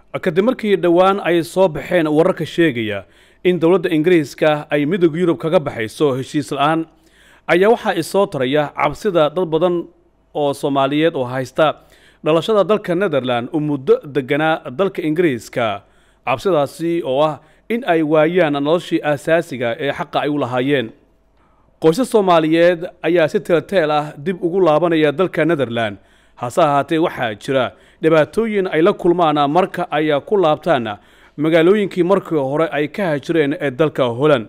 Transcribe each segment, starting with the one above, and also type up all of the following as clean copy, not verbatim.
kadib markii dhawaan ay soo baxeen wararka sheegaya in dawladda Ingiriiska ay midowga Yurub kaga baxayso heshiis la'aan ayaa waxa ay soo taraya cabsida dad badan oo Soomaaliyeed oo haysta dhalashada dalka Netherland oo muddo deganaa dalka Ingiriiska cabsidaasi oo ah in ay waayaan noloshii asaasiga ee xaqa ay u lahaayeen qoysas Soomaaliyeed ayaa si teel ah dib ugu laabanaya dalka Netherland hase ahaatee waxaa jira dhibaatooyin ay la kulmaan marka ay ku laabtaan magaalooyinkii markii hore ay ka hajireen ee dalka Holland.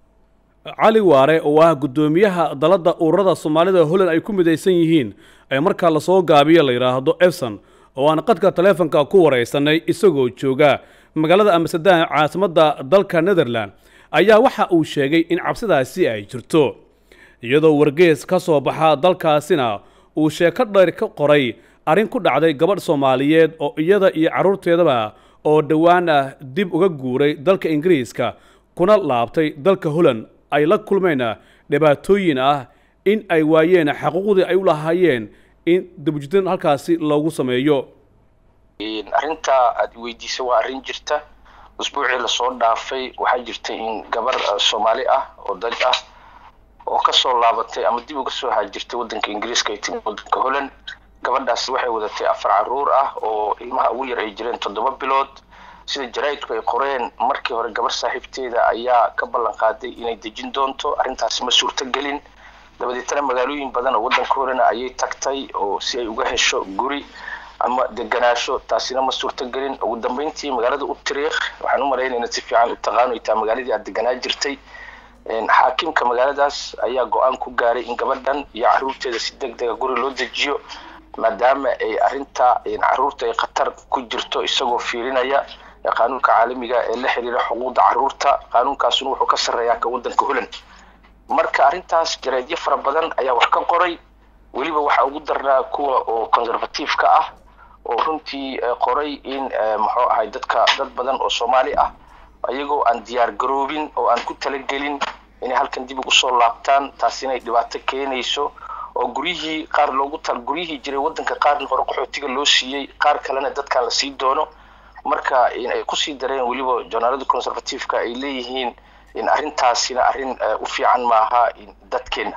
Cali Waare oo ah gudoomiyaha dalada ururada Soomaalida Holland ay ku midaysan yihiin ay marka la soo gaabiyo la yiraahdo Efson oo aan qadka taleefanka ku wareysanay isagoo jooga magaalada Amsterdam caasimadda dalka Netherland ayaa waxa uu sheegay in cabsidaasi ay jirto iyadoo wargeys ka soo baxa dalkaasina uu sheeko dheer ka qoray arrin ku dhacday gabadh Soomaaliyeed oo iyada iyo carruurteedaba oo dhawaan dib uga guuray dalka Ingiriiska kuna laabtay dalka Holland ay la kulmeen dhibaatooyin ah in ay waayeen xuquuqdii ay u lahaayeen in dibujidin halkaasi loogu sameeyo arrinta aad weydiisay waa arrin jirta usbuucii la soo dhaafay waxa jirtay in gabar Soomaali ah oo dad ah oo ka soo laabatay ama dib uga soo haajirtay wadanka Ingiriiska ee wadanka Holland gabadhaas waxay wadatay 4 carruur ah oo ilmaha ugu yar ay jireen 7 bilood sida jaraa'idku ay qoreen markii hore gabar saaxiibteeda ayaa ka ballan qaaday inay dejin doonto arrintaas ma suurtagelin dabadeetana magaalooyin badan oo wadanka Holland ayay tagtay oo si ay uga hesho guri ama deganaasho taasina ma suurtagelin ugu dambeyntii magaalada Utrecht waxaan u maleynayaa si fiican u taqaano inta magaaladii aad deganaa jirtay xaakimka magaaladaas ayaa go'aan ku gaaray in gabadhan iyo carruurteeda si degdeg ah guri loo dejiyo maadaama ay arrinta carruurta ay khatar ku jirto isagoo fiirinaya qaanuunka caalamiga ee la xiriira xuquuqda carruurta qaanuunkaasuna wuxuu ka sareeyaa ka wadanka Holland marka arrintaas jaraa'idyo fara badan ayaa wax ka qoray waliba waxa ugu darnaa kuwa oo conservative ka ah oo runtii qoray in muxuu ahay dad badan oo Soomaali ah ayagoo aan diyaar garoobin oo aan ku talagelin inay halkan dib ugu soo laabtaan taasina ay dhibaato keenayso oo guriyihii qaar loogu guriyihii jiray wadanka qaarna hore qaxootiga loo siiyay qaar kalena dadkan la sii doono marka in ay ku sii dareen waliba journalada conservative-ka ay leeyihiin in arrintaasina arrin u fiican maaha dadkeena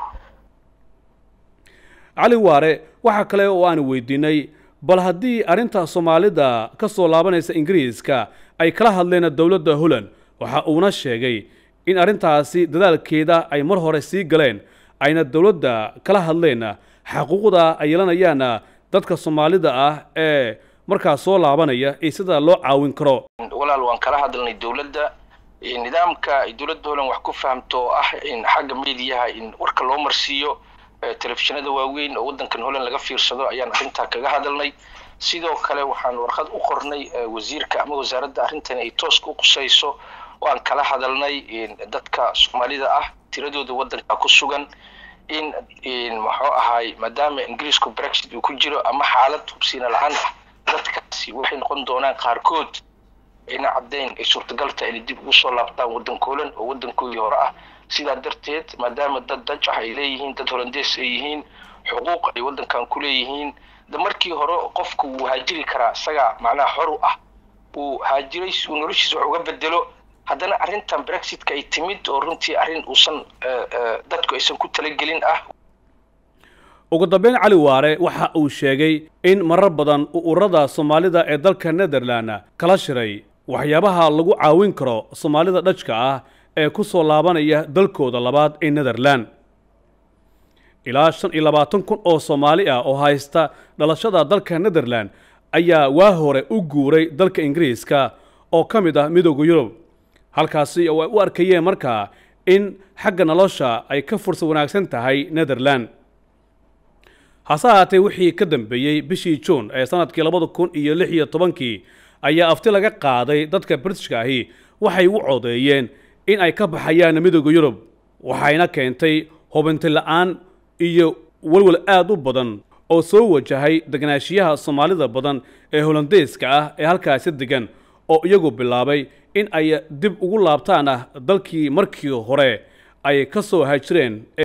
Cali Waare waxa kale oo aan weydiinay bal haddii arrinta Soomaalida ka soo laabanaysa Ingiriiska ay kala hadleen dawladda Holland waxa uuna sheegay in arrintaasi dadaalkeeda ay mar hore sii galeen ayna dawladda kala hadleen xuquuqda ay yeelanayaan dadka Soomaalida ah ee marka soo laabanaya ee sida loo caawin karo walaal waan kala hadalnay dawladda nidaamka ay dawladda Holland wax ku fahamto ah in xagga meediyaha in warka loo marsiiyo telefishinada waaweyn oo wadankan Holland laga fiirsado ayaan arrinta kaga hadalnay sidoo kale waxaan warqad u qornay wasiirka ama wasaaradda arrintan ay toos ku qusayso oo aan kala hadalnay dadka Soomaalida ah tiradooda wadanka ku sugan in maxuu ahay maadaama Ingiriisku Brexit uu ku jiro ama xaalad hubsiina la'aan ah dadkaasi waxay noqon doonaan qaarkood in caddeyn ay suurtagal tahay in dib ugu soo laabtaan wadanka Holland oo wadankoodii hore ah sida darteed maadaama dad Dutch ah ay leeyihiin dad Hollandees ay yihiin xuquuq ay wadankan ku leeyihiin markii hore qofku uu haajiri karaa isaga macnaha xor ah uu haajiray si uu noloshiisa wax uga bedelo haddana arrintan Brexit-ka ay timid oo runtii arrin uusan dadku aysan ku talagelin ah ugu dambeyn Cali Waare waxa uu sheegay in marar badan ururada Soomaalida ee dalka Netherland kala shiray waxyaabaha lagu caawin karo Soomaalida Dutch-ka ah ee ku soo laabanaya dalkooda labaad ee Netherland ilaa 25,000 oo Soomaali ah oo haysta dhalashada dalka Netherland ayaa waa hore u guuray dalka Ingiriiska oo ka mid ah midowga Yurub halkaasi oo ay u arkayeen markaa in xagga nolosha ay ka fursad wanaagsan tahay Netherland hase ahaatee wixii ka dambeeyay bishii June ee sanadkii 2016 ayaa afti laga qaaday dadka Britishka ahi waxay u codeeyeen in ay ka baxayaan midowga Yurub waxayna keentay hubinti la'aan iyo walwal aad u badan oo soo wajahay deganaashiyaha Soomaalida badan ee Hollandeeska ah ee halkaas degan oo iyagu bilaabay in ay dib ugu laabtaan dalkii markii hore ay ka soo haajireen